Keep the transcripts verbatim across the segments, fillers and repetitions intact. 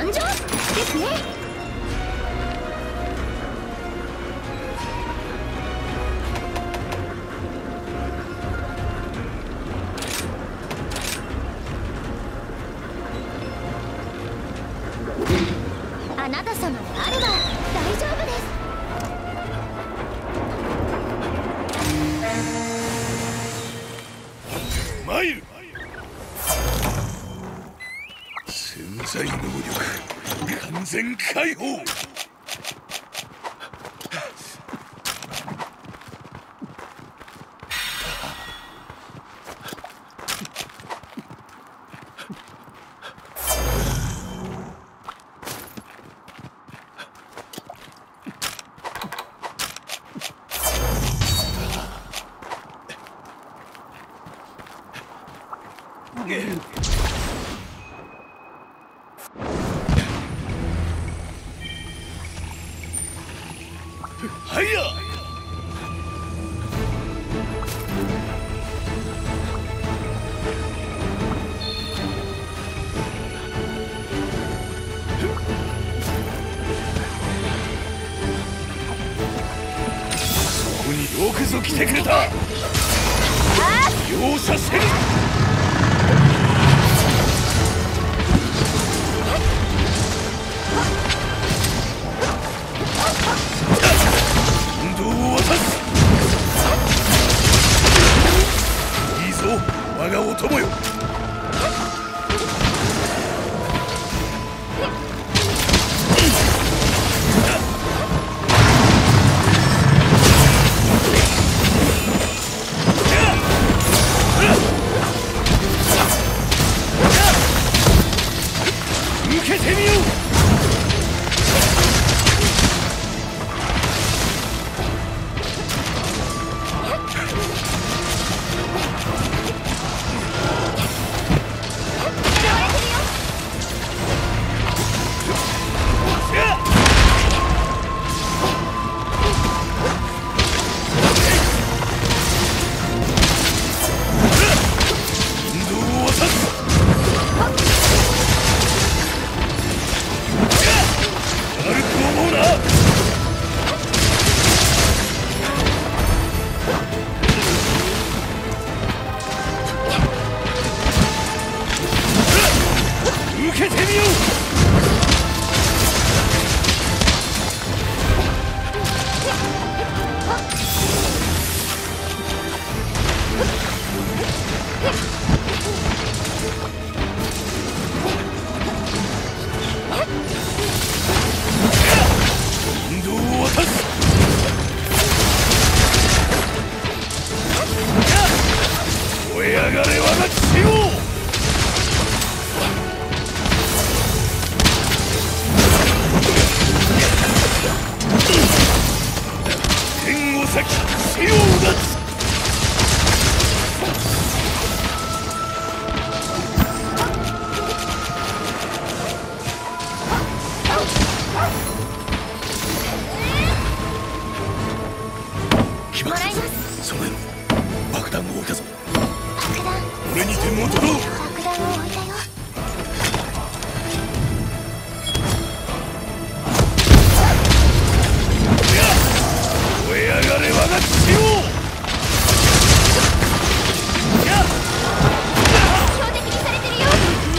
参上ですね。あなた様であれば大丈夫です。 マイル潜在能力完全解放。はいや。そこによくぞ来てくれた。容赦せぬ。運動を渡す。いいぞ我がお供よ。受けてみよう。受けてみよう。引導を渡す。燃え上がれ我が血を。天を裂き死をうだつ。起爆する。その爆弾を置いたぞ。 爆弾。 俺に点を取ろう。 爆弾を置いたよ。 燃え上がれ我が血を。 標的にされてるよ。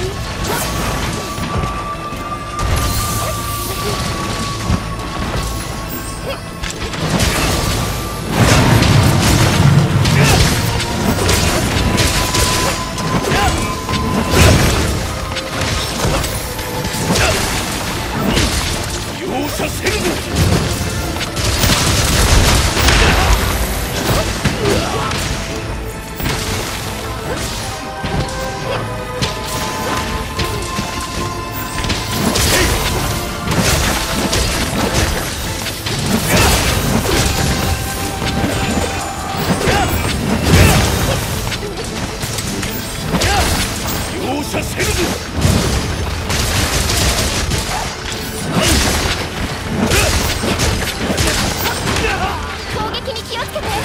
容赦せぬぞ。容赦せぬぞ。 攻撃に気をつけて。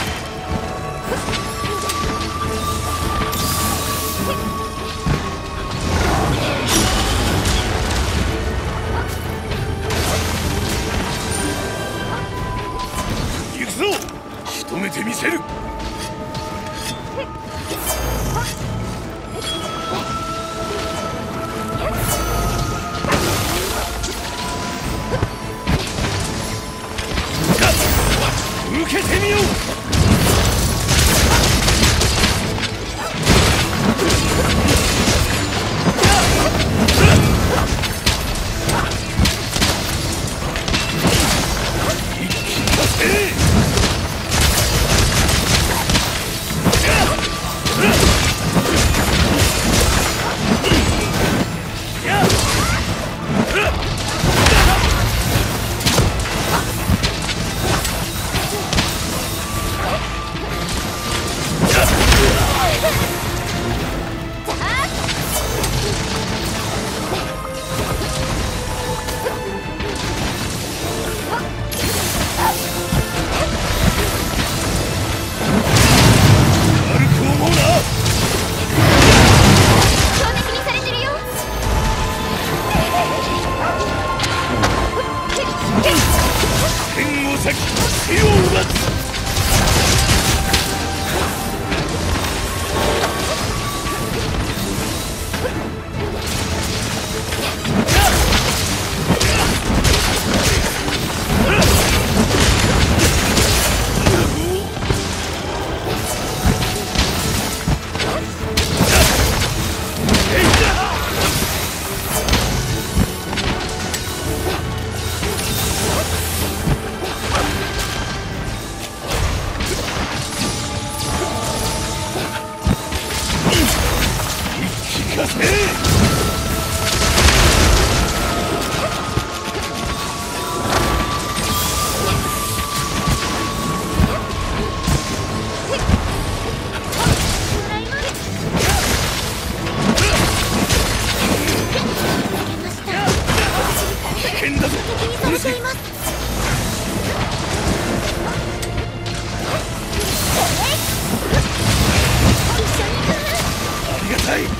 かせ。危険だぞ。 敵にされています。 ありがたい。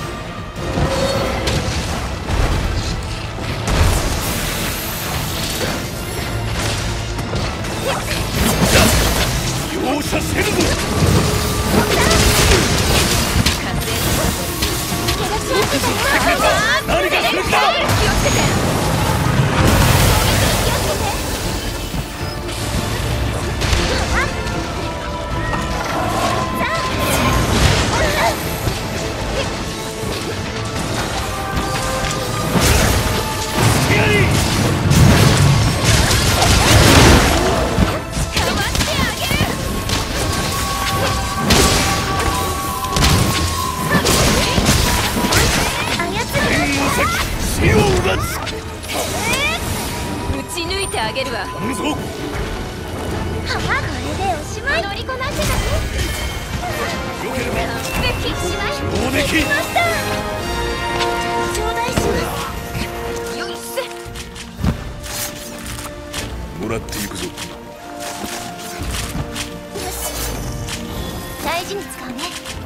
容赦せぬぞ。何が来るか。 打ち抜いてあげるわ。 頼むぞ。 はあ、これでおしまい。乗りこなしてたね。 よければ完璧しまい。 上出来。 ました。頂戴します。 よいせ。 もらっていくぞ。 よし。大事に使うね。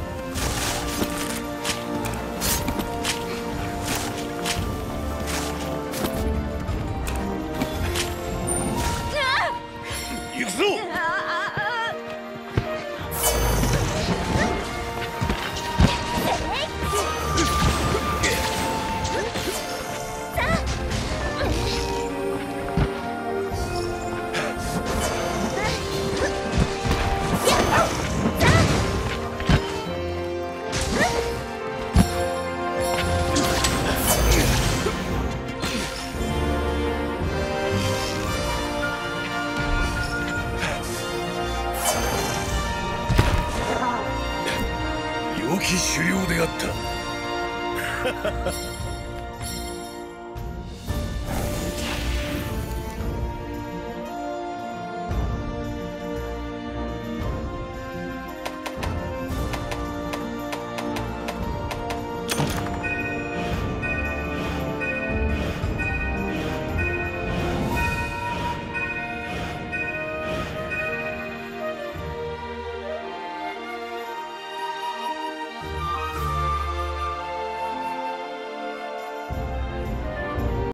行くぞ。良き狩猟であった。